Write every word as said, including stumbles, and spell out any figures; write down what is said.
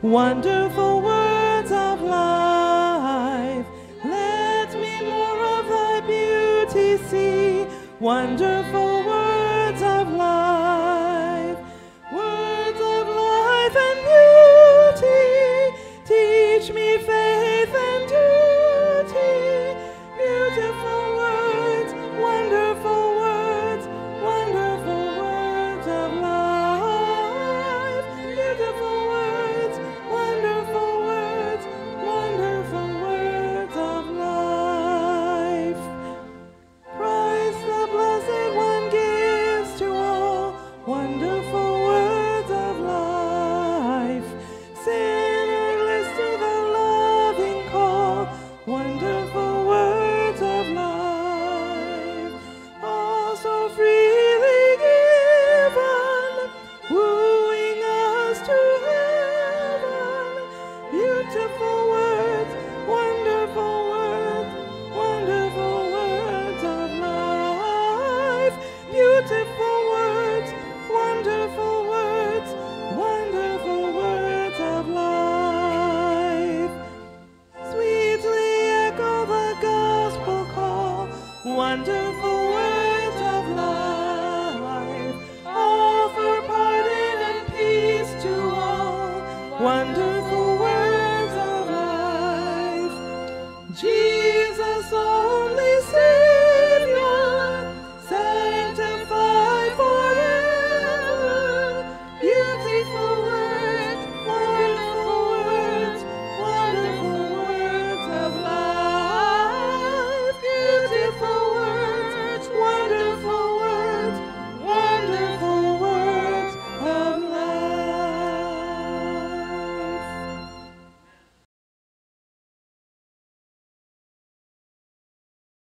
wonderful words of life. Let me more of thy beauty see, wonderful words of life. Words of life and beauty, teach me faith and duty. Beautiful words, wonderful words, wonderful words of life. Beautiful words, wonderful words, wonderful words of life. Christ the Blessed One gives to all wonderful words of life. Sinner, list to the loving call, wonderful words of life. All so freely given, wooing us to heaven. Beautiful words, wonderful words, wonderful words of life. Beautiful